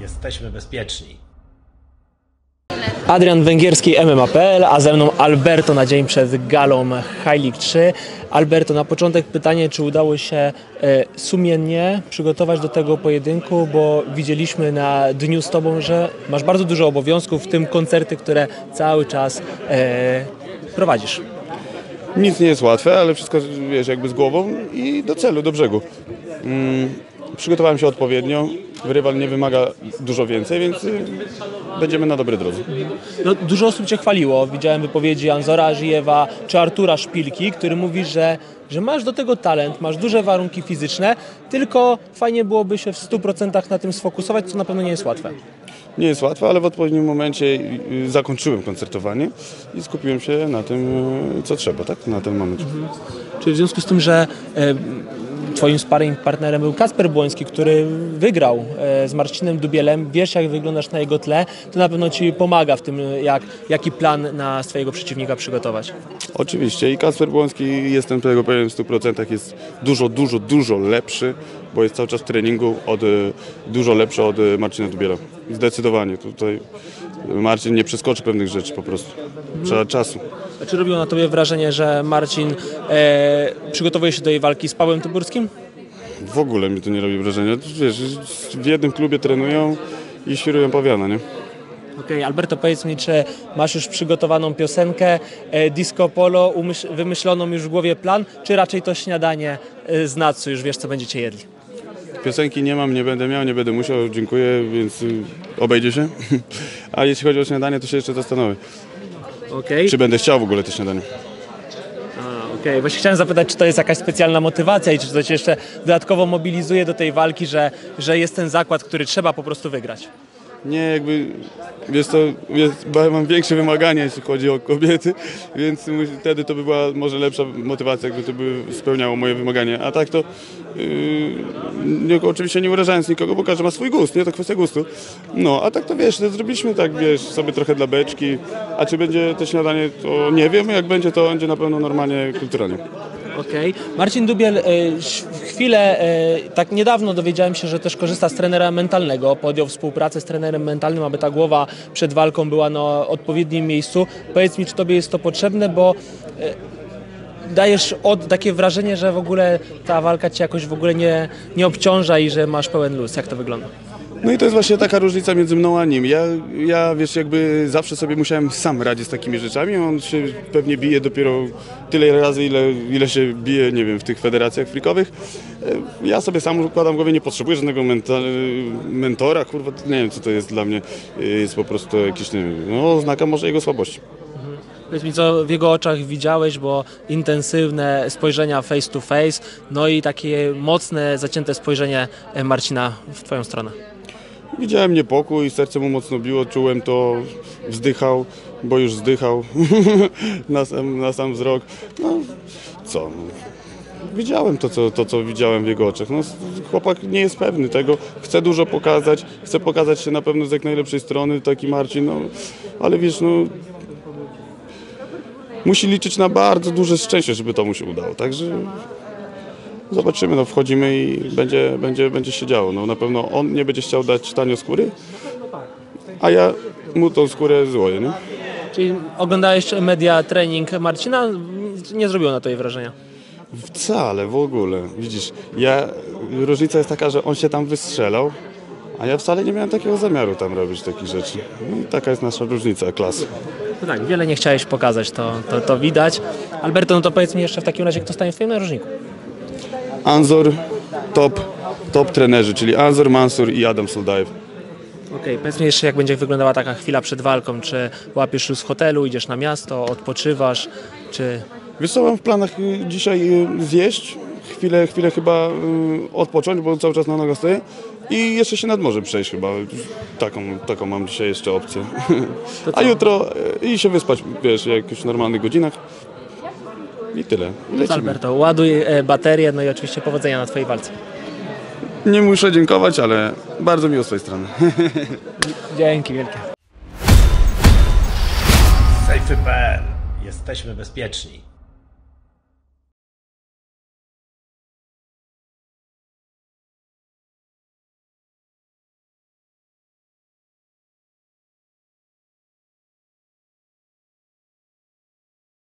Jesteśmy bezpieczni. Adrian Węgierski, MMA.pl, a ze mną Alberto na dzień przed galą High League 3. Alberto, na początek pytanie, czy udało się sumiennie przygotować do tego pojedynku, bo widzieliśmy na dniu z Tobą, że masz bardzo dużo obowiązków, w tym koncerty, które cały czas prowadzisz. Nic nie jest łatwe, ale wszystko, wiesz, jakby z głową i do celu, do brzegu. Przygotowałem się odpowiednio, rywal nie wymaga dużo więcej, więc będziemy na dobrej drodze. No, dużo osób Cię chwaliło. Widziałem wypowiedzi Anzora Ażijewa czy Artura Szpilki, który mówi, że masz do tego talent, masz duże warunki fizyczne, tylko fajnie byłoby się w 100% na tym sfokusować, co na pewno nie jest łatwe. Nie jest łatwe, ale w odpowiednim momencie zakończyłem koncertowanie i skupiłem się na tym, co trzeba, tak? Na ten moment. Czyli w związku z tym, że Twoim sparring partnerem był Kacper Błoński, który wygrał z Marcinem Dubielem, wiesz, jak wyglądasz na jego tle, to na pewno Ci pomaga w tym, jaki plan na swojego przeciwnika przygotować. Oczywiście i Kacper Błoński, jestem tego pewien w 100%, jest dużo lepszy, bo jest cały czas w treningu, dużo lepszy od Marcina Dubiela. Zdecydowanie. Tutaj Marcin nie przeskoczy pewnych rzeczy po prostu. Trzeba czasu. A czy robiło na Tobie wrażenie, że Marcin przygotowuje się do jej walki z Pawłem Tyburskim? W ogóle mi to nie robi wrażenia. Wiesz, w jednym klubie trenują i świrują pawiana, nie? Okej, Alberto, powiedz mi, czy masz już przygotowaną piosenkę, disco polo, wymyśloną już w głowie plan, czy raczej to śniadanie z Natsu, już wiesz, co będziecie jedli? Piosenki nie mam, nie będę miał, nie będę musiał, dziękuję, więc obejdzie się. A jeśli chodzi o śniadanie, to się jeszcze zastanowię. Okay. Czy będę chciał w ogóle to śniadanie. Okej, właśnie chciałem zapytać, czy to jest jakaś specjalna motywacja i czy to Cię jeszcze dodatkowo mobilizuje do tej walki, że jest ten zakład, który trzeba po prostu wygrać? Nie, jakby, wiesz co, mam większe wymagania, jeśli chodzi o kobiety, więc wtedy to by była może lepsza motywacja, jakby to by spełniało moje wymagania. A tak to, oczywiście nie urażając nikogo, bo każdy ma swój gust, nie? To kwestia gustu. No, a tak to wiesz, to zrobiliśmy tak, wiesz, sobie trochę dla beczki, a czy będzie to śniadanie, to nie wiem, jak będzie, to będzie na pewno normalnie, kulturalnie. Okej. Marcin Dubiel chwilę, tak niedawno dowiedziałem się, że też korzysta z trenera mentalnego, podjął współpracę z trenerem mentalnym, aby ta głowa przed walką była na odpowiednim miejscu. Powiedz mi, czy Tobie jest to potrzebne, bo dajesz takie wrażenie, że w ogóle ta walka Cię jakoś w ogóle nie obciąża i że masz pełen luz. Jak to wygląda? No i to jest właśnie taka różnica między mną a nim. Ja wiesz, jakby zawsze sobie musiałem sam radzić z takimi rzeczami. On się pewnie bije dopiero tyle razy, ile się bije, nie wiem, w tych federacjach frikowych. Ja sobie sam układam w głowie, nie potrzebuję żadnego mentora, kurwa, nie wiem, co to jest dla mnie. Jest po prostu jakiś, nie wiem, oznaka może jego słabości. Powiedz mi, co w jego oczach widziałeś, bo intensywne spojrzenia face to face, no i takie mocne, zacięte spojrzenie Marcina w Twoją stronę. Widziałem niepokój, serce mu mocno biło, czułem to, wzdychał, bo już zdychał na sam wzrok. No co, widziałem to, co widziałem w jego oczach. No, chłopak nie jest pewny tego, chce dużo pokazać, chce pokazać się na pewno z jak najlepszej strony, taki Marcin, no, ale wiesz, no, musi liczyć na bardzo duże szczęście, żeby to mu się udało, także zobaczymy, no wchodzimy i będzie się działo. No, na pewno on nie będzie chciał dać tanio skóry, a ja mu tą skórę złoję, nie? Czyli oglądałeś media trening Marcina, nie zrobiło na to jej wrażenia? Wcale, w ogóle. Widzisz, różnica jest taka, że on się tam wystrzelał, a ja wcale nie miałem takiego zamiaru tam robić takich rzeczy. No i taka jest nasza różnica klasy. No tak, wiele nie chciałeś pokazać, to widać. Alberto, no to powiedz mi jeszcze w takim razie, kto stanie w Twoim narożniku? Anzor, top trenerzy, czyli Anzor, Mansur i Adam Soldajew. Okej, powiedz mi jeszcze, jak będzie wyglądała taka chwila przed walką. Czy łapiesz już w hotelu, idziesz na miasto, odpoczywasz, czy... Wiesz co, mam w planach dzisiaj zjeść, chwilę chyba odpocząć, bo cały czas na nogach stoję i jeszcze się nad morze przejść chyba. Taką mam dzisiaj jeszcze opcję. A jutro i się wyspać, wiesz, w jakichś normalnych godzinach. I tyle. Alberto, ładuj baterię, no i oczywiście powodzenia na Twojej walce. Nie muszę dziękować, ale bardzo miło z Twojej strony. Dzięki wielkie. Safety.pl. Jesteśmy bezpieczni.